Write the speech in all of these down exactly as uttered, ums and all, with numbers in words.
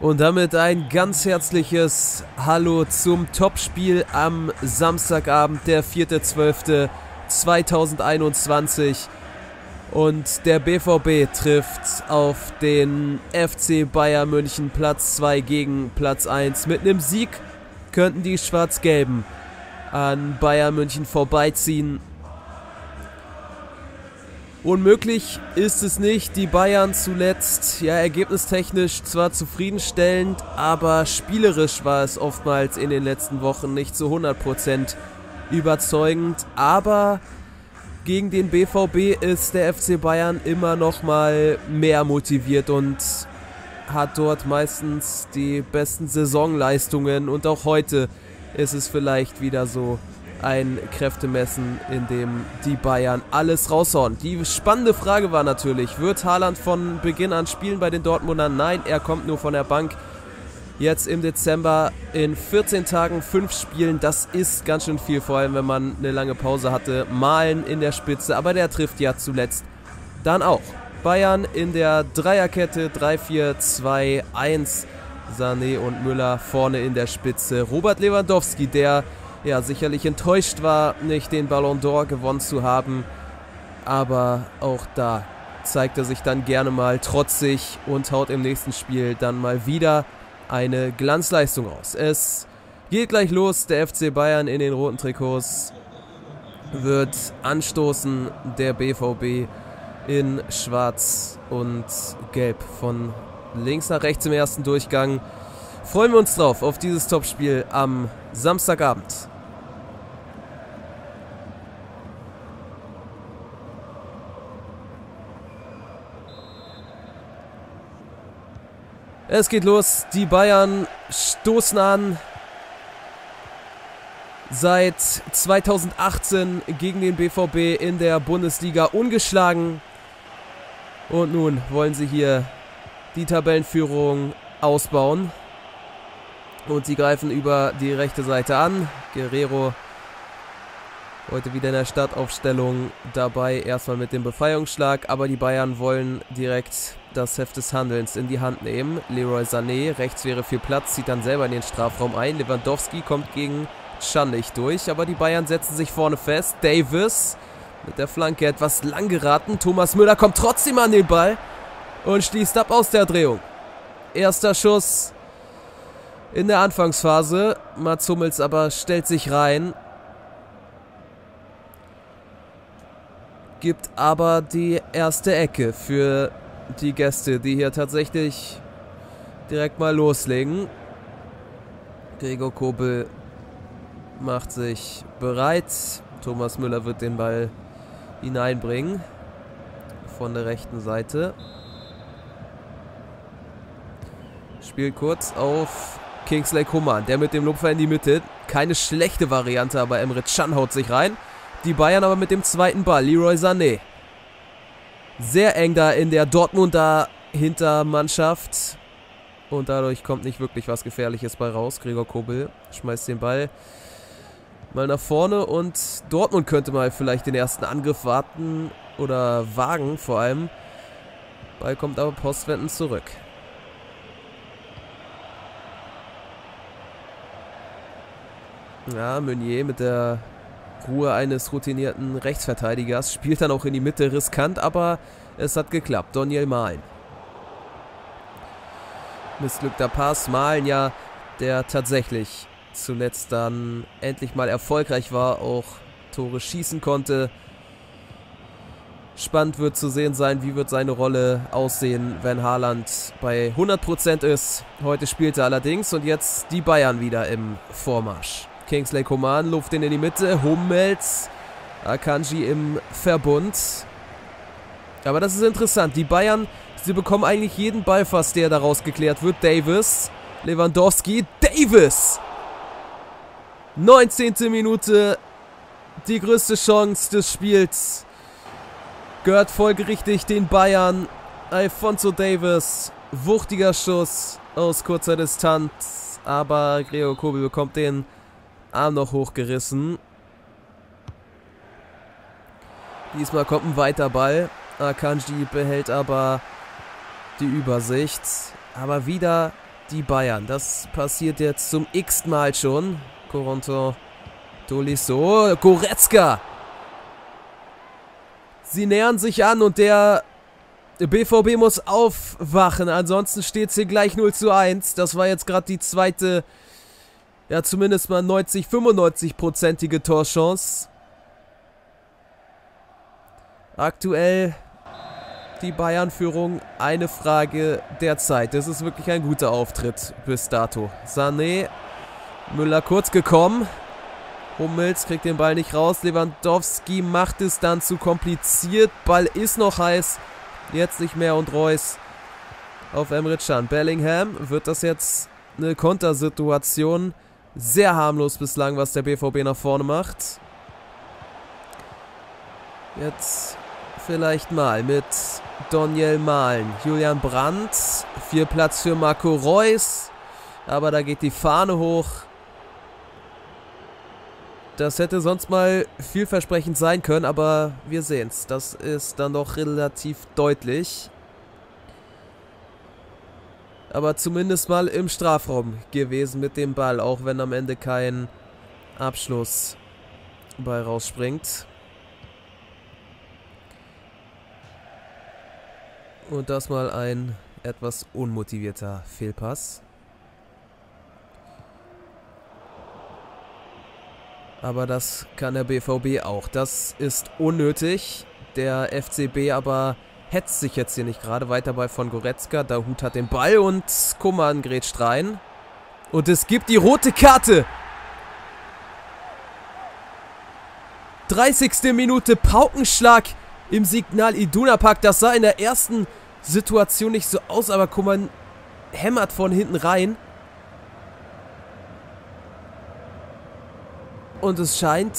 Und damit ein ganz herzliches Hallo zum Topspiel am Samstagabend, der vierte zwölfte zweitausendeinundzwanzig. Und der B V B trifft auf den F C Bayern München, Platz zwei gegen Platz eins. Mit einem Sieg könnten die Schwarz-Gelben an Bayern München vorbeiziehen. Unmöglich ist es nicht. Die Bayern zuletzt, ja, ergebnistechnisch zwar zufriedenstellend, aber spielerisch war es oftmals in den letzten Wochen nicht zu hundert Prozent überzeugend. Aber gegen den B V B ist der F C Bayern immer noch mal mehr motiviert und hat dort meistens die besten Saisonleistungen. Und auch heute ist es vielleicht wieder so ein Kräftemessen, in dem die Bayern alles raushauen. Die spannende Frage war natürlich, wird Haaland von Beginn an spielen bei den Dortmundern? Nein, er kommt nur von der Bank. Jetzt im Dezember in vierzehn Tagen fünf Spielen, das ist ganz schön viel, vor allem wenn man eine lange Pause hatte. Malen in der Spitze, aber der trifft ja zuletzt dann auch. Bayern in der Dreierkette, drei vier zwei eins. Sané und Müller vorne in der Spitze. Robert Lewandowski, der ja sicherlich enttäuscht war, nicht den Ballon d'Or gewonnen zu haben. Aber auch da zeigt er sich dann gerne mal trotzig und haut im nächsten Spiel dann mal wieder eine Glanzleistung aus. Es geht gleich los. Der F C Bayern in den roten Trikots wird anstoßen. Der B V B in schwarz und gelb von links nach rechts im ersten Durchgang. Freuen wir uns drauf auf dieses Topspiel am Samstagabend. Es geht los, die Bayern stoßen an. Seit zweitausendachtzehn gegen den B V B in der Bundesliga ungeschlagen. Und nun wollen sie hier die Tabellenführung ausbauen. Und sie greifen über die rechte Seite an. Guerrero heute wieder in der Startaufstellung dabei, erstmal mit dem Befreiungsschlag. Aber die Bayern wollen direkt das Heft des Handelns in die Hand nehmen. Leroy Sané, rechts wäre viel Platz, zieht dann selber in den Strafraum ein. Lewandowski kommt gegen Can nicht durch, aber die Bayern setzen sich vorne fest. Davis mit der Flanke etwas lang geraten. Thomas Müller kommt trotzdem an den Ball und schließt ab aus der Drehung. Erster Schuss in der Anfangsphase. Mats Hummels aber stellt sich rein. Gibt aber die erste Ecke für die Gäste, die hier tatsächlich direkt mal loslegen. Gregor Kobel macht sich bereit. Thomas Müller wird den Ball hineinbringen von der rechten Seite. Spielt kurz auf Kingsley Coman, der mit dem Lupfer in die Mitte. Keine schlechte Variante, aber Emre Can haut sich rein. Die Bayern aber mit dem zweiten Ball. Leroy Sané. Sehr eng da in der Dortmunder Hintermannschaft. Und dadurch kommt nicht wirklich was Gefährliches bei raus. Gregor Kobel schmeißt den Ball mal nach vorne. Und Dortmund könnte mal vielleicht den ersten Angriff warten oder wagen vor allem. Ball kommt aber postwendend zurück. Ja, Meunier mit der Ruhe eines routinierten Rechtsverteidigers. Spielt dann auch in die Mitte, riskant, aber es hat geklappt. Daniel Malen. Missglückter Pass. Malen ja, der tatsächlich zuletzt dann endlich mal erfolgreich war, auch Tore schießen konnte. Spannend wird zu sehen sein, wie wird seine Rolle aussehen, wenn Haaland bei hundert Prozent ist. Heute spielt er allerdings und jetzt die Bayern wieder im Vormarsch. Kingsley Coman, Luft in die Mitte, Hummels, Akanji im Verbund. Aber das ist interessant, die Bayern, sie bekommen eigentlich jeden Ball fast, der daraus geklärt wird. Davis, Lewandowski, Davis! neunzehnte Minute, die größte Chance des Spiels. Gehört folgerichtig den Bayern. Alphonso Davis, wuchtiger Schuss aus kurzer Distanz. Aber Gregor Kobel bekommt den Arm noch hochgerissen. Diesmal kommt ein weiter Ball. Akanji behält aber die Übersicht. Aber wieder die Bayern. Das passiert jetzt zum x-ten Mal schon. Corentin Tolisso, Goretzka. Sie nähern sich an und der B V B muss aufwachen. Ansonsten steht es hier gleich null zu eins. Das war jetzt gerade die zweite, ja zumindest mal neunzig, fünfundneunzig-prozentige Torchance. Aktuell die Bayern-Führung eine Frage der Zeit. Das ist wirklich ein guter Auftritt bis dato. Sané, Müller kurz gekommen. Hummels kriegt den Ball nicht raus. Lewandowski macht es dann zu kompliziert. Ball ist noch heiß. Jetzt nicht mehr und Reus auf Emre Can. Bellingham, wird das jetzt eine Kontersituation? Sehr harmlos bislang, was der B V B nach vorne macht. Jetzt vielleicht mal mit Daniel Mahlen. Julian Brandt. Viel Platz für Marco Reus. Aber da geht die Fahne hoch. Das hätte sonst mal vielversprechend sein können, aber wir sehen es. Das ist dann doch relativ deutlich. Aber zumindest mal im Strafraum gewesen mit dem Ball, auch wenn am Ende kein Abschluss bei rausspringt. Und das mal ein etwas unmotivierter Fehlpass. Aber das kann der B V B auch. Das ist unnötig. Der F C B aber hetzt sich jetzt hier nicht gerade. Weiter bei von Goretzka. Dahoud hat den Ball und Coman grätscht rein. Und es gibt die rote Karte. dreißigste Minute Paukenschlag im Signal Iduna Park. Das sah in der ersten Situation nicht so aus, aber Coman hämmert von hinten rein. Und es scheint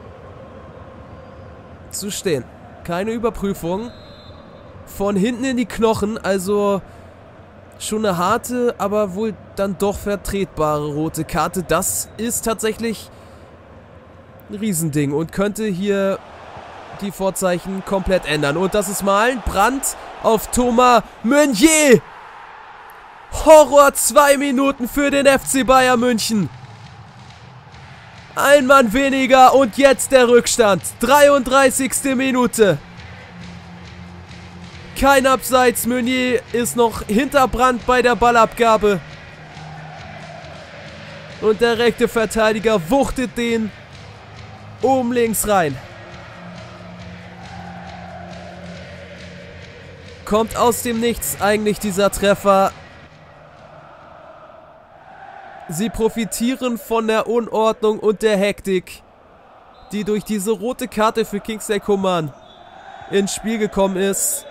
zu stehen. Keine Überprüfung. Von hinten in die Knochen. Also schon eine harte, aber wohl dann doch vertretbare rote Karte. Das ist tatsächlich ein Riesending und könnte hier die Vorzeichen komplett ändern. Und das ist Mahlen. Brandt auf Thomas Meunier. Horror zwei Minuten für den F C Bayern München. Ein Mann weniger und jetzt der Rückstand. dreiunddreißigste Minute. Kein Abseits. Meunier ist noch hinter Brandt bei der Ballabgabe. Und der rechte Verteidiger wuchtet den oben links rein. Kommt aus dem Nichts eigentlich dieser Treffer. Sie profitieren von der Unordnung und der Hektik, die durch diese rote Karte für Kingsley Coman ins Spiel gekommen ist.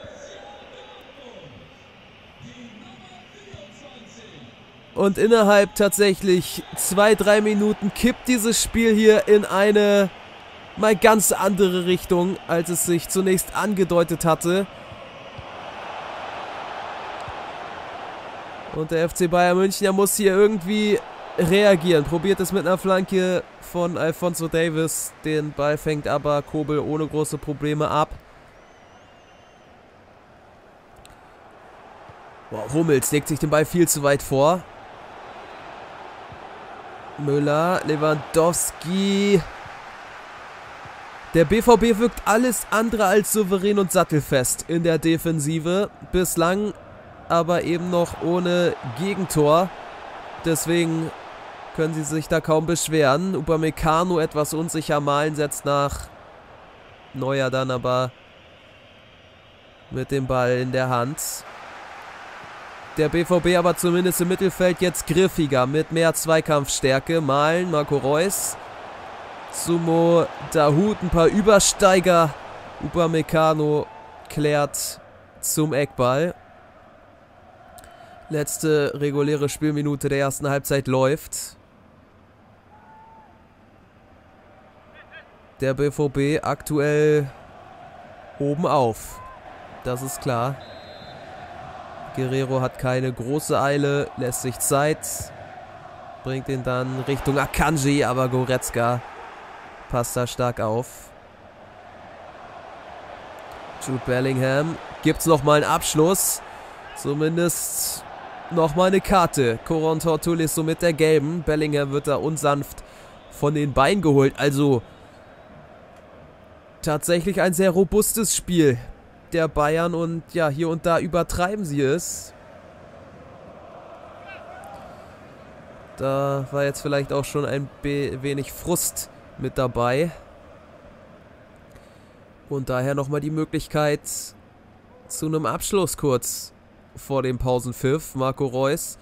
Und innerhalb tatsächlich zwei, drei Minuten kippt dieses Spiel hier in eine mal ganz andere Richtung, als es sich zunächst angedeutet hatte. Und der F C Bayern München, der muss hier irgendwie reagieren. Probiert es mit einer Flanke von Alphonso Davies. Den Ball fängt aber Kobel ohne große Probleme ab. Boah, Hummels legt sich den Ball viel zu weit vor. Müller, Lewandowski. Der B V B wirkt alles andere als souverän und sattelfest in der Defensive. Bislang aber eben noch ohne Gegentor. Deswegen können sie sich da kaum beschweren. Upamecano etwas unsicher. Mahlen setzt nach. Neuer dann aber mit dem Ball in der Hand. Der B V B aber zumindest im Mittelfeld jetzt griffiger mit mehr Zweikampfstärke. Mahlen, Marco Reus, Sumo, Dahoud, ein paar Übersteiger. Upamecano klärt zum Eckball. Letzte reguläre Spielminute der ersten Halbzeit läuft. Der B V B aktuell oben auf. Das ist klar. Guerrero hat keine große Eile, lässt sich Zeit. Bringt ihn dann Richtung Akanji, aber Goretzka passt da stark auf. Jude Bellingham. Gibt es nochmal einen Abschluss. Zumindest nochmal eine Karte. Corentin Tolisso mit der gelben. Bellingham wird da unsanft von den Beinen geholt. Also tatsächlich ein sehr robustes Spiel der Bayern und ja, hier und da übertreiben sie es. Da war jetzt vielleicht auch schon ein wenig Frust mit dabei. Und daher nochmal die Möglichkeit zu einem Abschluss kurz vor dem Pausenpfiff. Marco Reus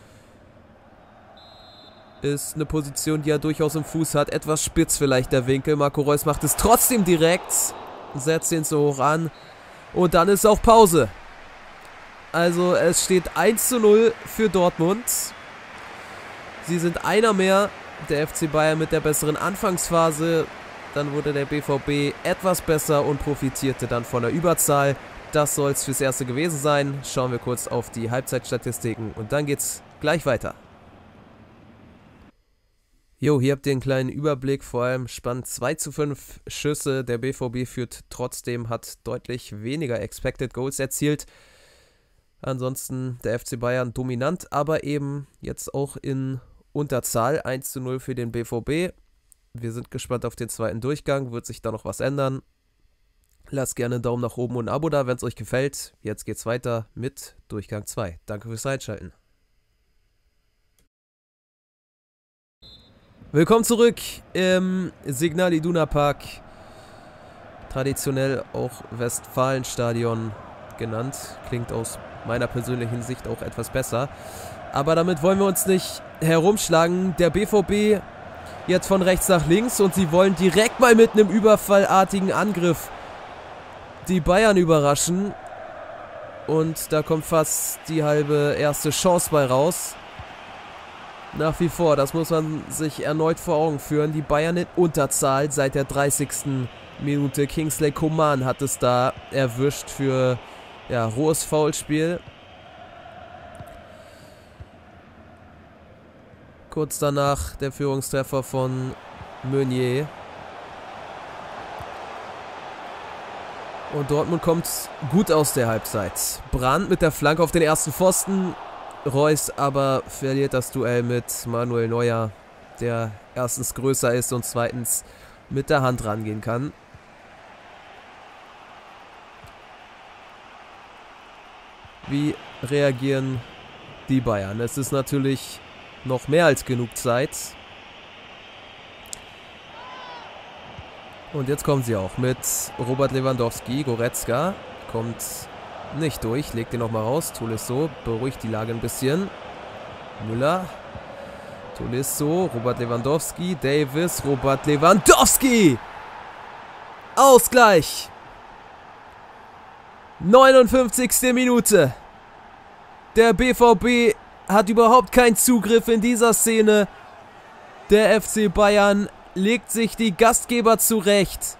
ist eine Position, die er durchaus im Fuß hat. Etwas spitz vielleicht der Winkel. Marco Reus macht es trotzdem direkt. Setzt ihn so hoch an. Und dann ist auch Pause. Also es steht eins zu null für Dortmund. Sie sind einer mehr. Der F C Bayern mit der besseren Anfangsphase. Dann wurde der B V B etwas besser und profitierte dann von der Überzahl. Das soll es fürs Erste gewesen sein. Schauen wir kurz auf die Halbzeitstatistiken und dann geht's gleich weiter. Jo, hier habt ihr einen kleinen Überblick, vor allem spannend zwei zu fünf Schüsse. Der B V B führt trotzdem, hat deutlich weniger Expected Goals erzielt. Ansonsten der F C Bayern dominant, aber eben jetzt auch in Unterzahl. eins zu null für den B V B. Wir sind gespannt auf den zweiten Durchgang. Wird sich da noch was ändern? Lasst gerne einen Daumen nach oben und ein Abo da, wenn es euch gefällt. Jetzt geht's weiter mit Durchgang zwei. Danke fürs Einschalten. Willkommen zurück im Signal Iduna Park. Traditionell auch Westfalenstadion genannt. Klingt aus meiner persönlichen Sicht auch etwas besser. Aber damit wollen wir uns nicht herumschlagen. Der B V B jetzt von rechts nach links und sie wollen direkt mal mit einem überfallartigen Angriff die Bayern überraschen. Und da kommt fast die halbe erste Chance bei raus. Nach wie vor, das muss man sich erneut vor Augen führen. Die Bayern in Unterzahl seit der dreißigsten Minute. Kingsley Coman hat es da erwischt für ja, rohes Foulspiel. Kurz danach der Führungstreffer von Meunier. Und Dortmund kommt gut aus der Halbzeit. Brandt mit der Flanke auf den ersten Pfosten. Reus aber verliert das Duell mit Manuel Neuer, der erstens größer ist und zweitens mit der Hand rangehen kann. Wie reagieren die Bayern? Es ist natürlich noch mehr als genug Zeit. Und jetzt kommen sie auch mit Robert Lewandowski. Goretzka kommt nicht durch, legt ihn nochmal raus. Tolisso beruhigt die Lage ein bisschen. Müller. Tolisso, Robert Lewandowski, Davis, Robert Lewandowski! Ausgleich! neunundfünfzigste Minute. Der B V B hat überhaupt keinen Zugriff in dieser Szene. Der F C Bayern legt sich die Gastgeber zurecht.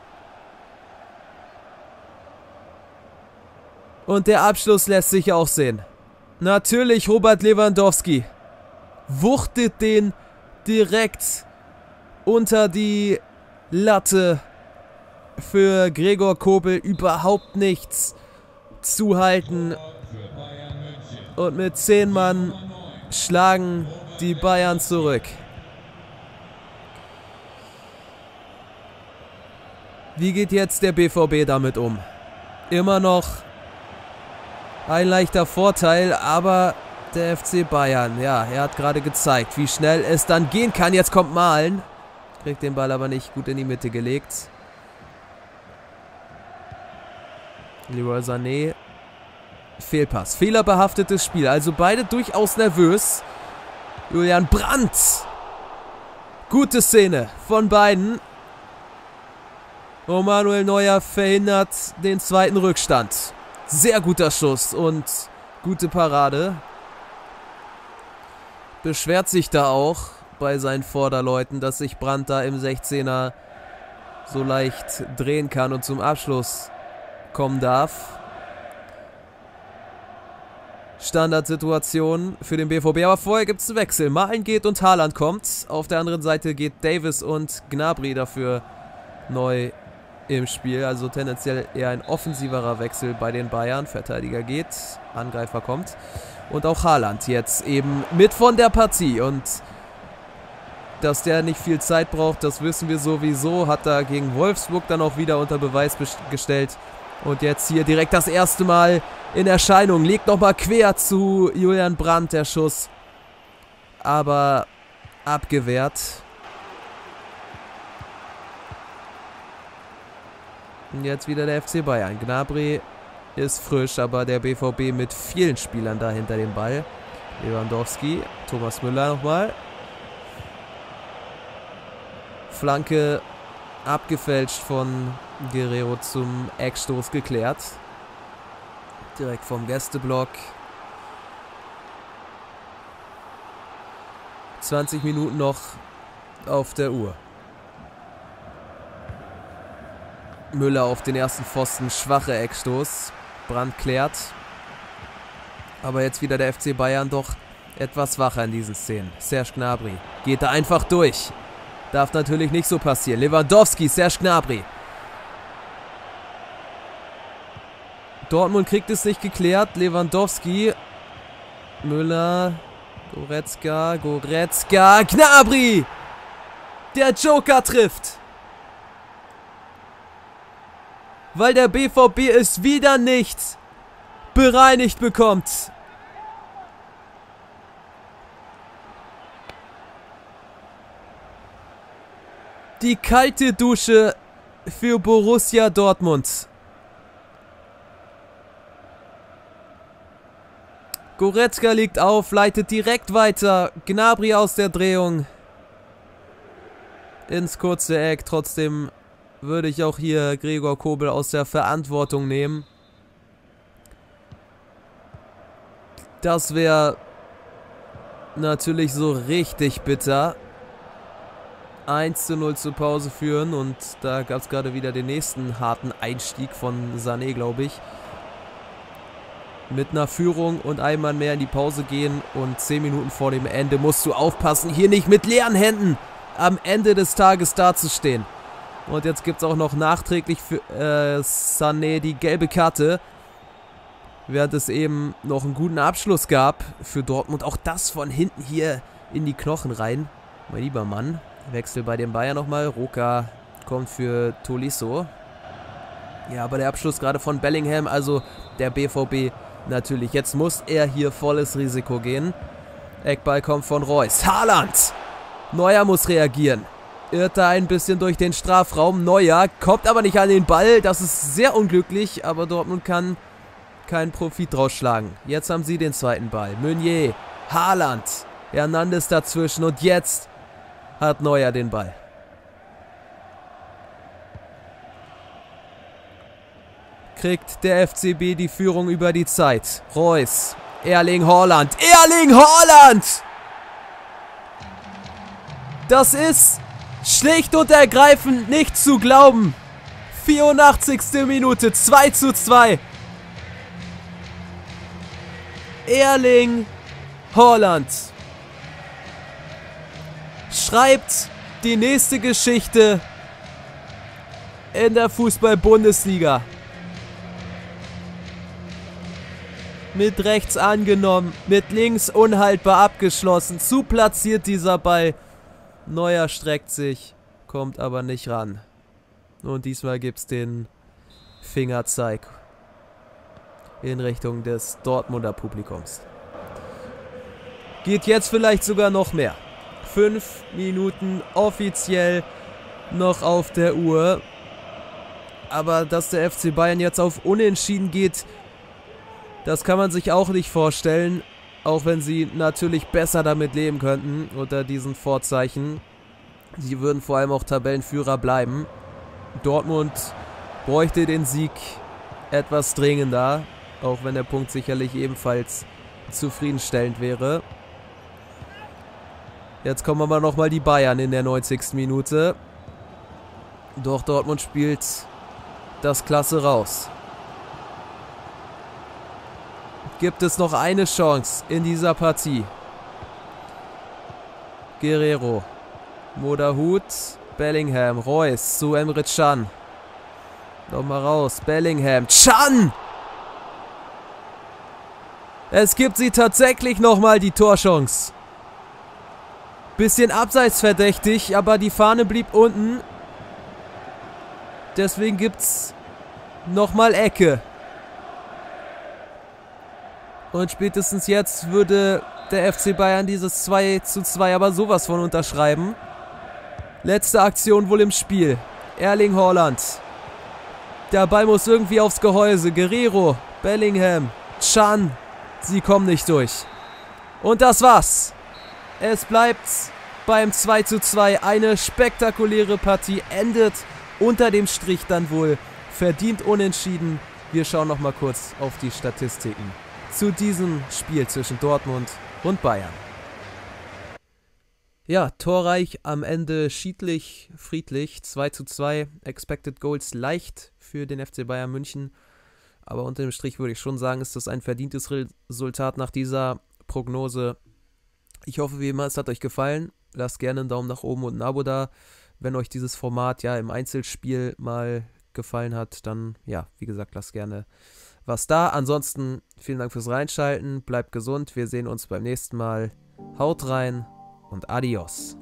Und der Abschluss lässt sich auch sehen. Natürlich Robert Lewandowski. Wuchtet den direkt unter die Latte. Für Gregor Kobel überhaupt nichts zu halten. Und mit zehn Mann schlagen die Bayern zurück. Wie geht jetzt der B V B damit um? Immer noch ein leichter Vorteil, aber der F C Bayern, ja, er hat gerade gezeigt, wie schnell es dann gehen kann. Jetzt kommt Malen. Kriegt den Ball aber nicht gut in die Mitte gelegt. Leroy Sané. Fehlpass. Fehlerbehaftetes Spiel. Also beide durchaus nervös. Julian Brandt. Gute Szene von beiden. Und Manuel Neuer verhindert den zweiten Rückstand. Sehr guter Schuss und gute Parade. Beschwert sich da auch bei seinen Vorderleuten, dass sich Brandt da im sechzehner so leicht drehen kann und zum Abschluss kommen darf. Standardsituation für den B V B, aber vorher gibt es einen Wechsel. Malen geht und Haaland kommt. Auf der anderen Seite geht Davis und Gnabry dafür neu im Spiel. Also tendenziell eher ein offensiverer Wechsel bei den Bayern. Verteidiger geht, Angreifer kommt. Und auch Haaland jetzt eben mit von der Partie. Und dass der nicht viel Zeit braucht, das wissen wir sowieso. Hat er gegen Wolfsburg dann auch wieder unter Beweis gestellt. Und jetzt hier direkt das erste Mal in Erscheinung. Legt nochmal quer zu Julian Brandt der Schuss. Aber abgewehrt. Und jetzt wieder der F C Bayern. Gnabry ist frisch, aber der B V B mit vielen Spielern da hinter dem Ball. Lewandowski, Thomas Müller nochmal. Flanke abgefälscht von Guerrero zum Eckstoß geklärt. Direkt vom Gästeblock. zwanzig Minuten noch auf der Uhr. Müller auf den ersten Pfosten, schwache Eckstoß. Brandt klärt. Aber jetzt wieder der F C Bayern doch etwas wacher in diesen Szenen. Serge Gnabry geht da einfach durch. Darf natürlich nicht so passieren. Lewandowski, Serge Gnabry. Dortmund kriegt es nicht geklärt. Lewandowski. Müller. Goretzka. Goretzka. Gnabry! Der Joker trifft. Weil der B V B es wieder nicht bereinigt bekommt. Die kalte Dusche für Borussia Dortmund. Goretzka liegt auf, leitet direkt weiter. Gnabry aus der Drehung. Ins kurze Eck. Trotzdem würde ich auch hier Gregor Kobel aus der Verantwortung nehmen. Das wäre natürlich so richtig bitter. eins zu null zur Pause führen und da gab es gerade wieder den nächsten harten Einstieg von Sané, glaube ich. Mit einer Führung und einem Mann mehr in die Pause gehen und zehn Minuten vor dem Ende musst du aufpassen, hier nicht mit leeren Händen am Ende des Tages dazustehen. Und jetzt gibt es auch noch nachträglich für äh, Sané die gelbe Karte. Während es eben noch einen guten Abschluss gab für Dortmund. Auch das von hinten hier in die Knochen rein. Mein lieber Mann. Wechsel bei den Bayern nochmal. Roca kommt für Tolisso. Ja, aber der Abschluss gerade von Bellingham. Also der B V B natürlich. Jetzt muss er hier volles Risiko gehen. Eckball kommt von Reus. Haaland! Neuer muss reagieren. Irrt da ein bisschen durch den Strafraum. Neuer kommt aber nicht an den Ball. Das ist sehr unglücklich. Aber Dortmund kann keinen Profit draus schlagen. Jetzt haben sie den zweiten Ball. Meunier, Haaland, Hernandez dazwischen und jetzt hat Neuer den Ball. Kriegt der F C B die Führung über die Zeit. Reus, Erling Haaland, Erling Haaland! Das ist schlicht und ergreifend nicht zu glauben. vierundachtzigste Minute, zwei zu zwei. Erling Haaland schreibt die nächste Geschichte in der Fußball-Bundesliga. Mit rechts angenommen, mit links unhaltbar abgeschlossen. Zu platziert dieser Ball. Neuer streckt sich, kommt aber nicht ran. Und diesmal gibt es den Fingerzeig in Richtung des Dortmunder Publikums. Geht jetzt vielleicht sogar noch mehr. Fünf Minuten offiziell noch auf der Uhr. Aber dass der F C Bayern jetzt auf Unentschieden geht, das kann man sich auch nicht vorstellen. Auch wenn sie natürlich besser damit leben könnten unter diesen Vorzeichen. Sie würden vor allem auch Tabellenführer bleiben. Dortmund bräuchte den Sieg etwas dringender. Auch wenn der Punkt sicherlich ebenfalls zufriedenstellend wäre. Jetzt kommen aber nochmal die Bayern in der neunzigsten Minute. Doch Dortmund spielt das klasse raus. Gibt es noch eine Chance in dieser Partie. Guerrero. Moderhut. Bellingham. Reus zu Emre Can. Nochmal raus. Bellingham. Can! Es gibt sie tatsächlich nochmal, die Torchance. Bisschen abseits verdächtig, aber die Fahne blieb unten. Deswegen gibt's nochmal Ecke. Und spätestens jetzt würde der F C Bayern dieses zwei zu zwei aber sowas von unterschreiben. Letzte Aktion wohl im Spiel. Erling Haaland. Der Ball muss irgendwie aufs Gehäuse. Guerreiro, Bellingham, Can. Sie kommen nicht durch. Und das war's. Es bleibt beim zwei zu zwei. Eine spektakuläre Partie endet unter dem Strich dann wohl verdient unentschieden. Wir schauen noch mal kurz auf die Statistiken zu diesem Spiel zwischen Dortmund und Bayern. Ja, torreich, am Ende schiedlich, friedlich, zwei zu zwei, Expected Goals leicht für den F C Bayern München, aber unter dem Strich würde ich schon sagen, ist das ein verdientes Resultat nach dieser Prognose. Ich hoffe wie immer, es hat euch gefallen, lasst gerne einen Daumen nach oben und ein Abo da, wenn euch dieses Format ja im Einzelspiel mal gefallen hat, dann ja, wie gesagt, lasst gerne was da. Ansonsten vielen Dank fürs Reinschalten, bleibt gesund, wir sehen uns beim nächsten Mal, haut rein und adios.